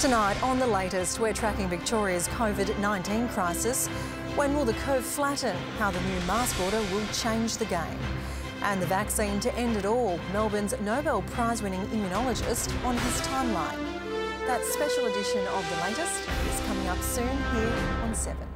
Tonight on The Latest, we're tracking Victoria's COVID-19 crisis. When will the curve flatten? How the new mask order will change the game. And the vaccine to end it all. Melbourne's Nobel Prize-winning immunologist on his timeline. That special edition of The Latest is coming up soon here on 7.